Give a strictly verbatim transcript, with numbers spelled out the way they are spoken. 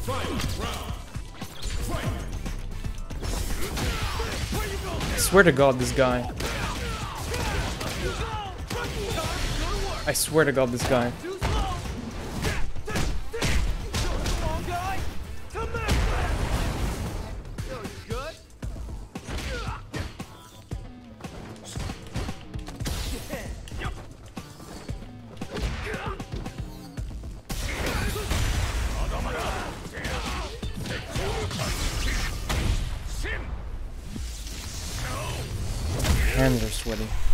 I swear to God, this guy. I swear to God, this guy. Hands are sweaty.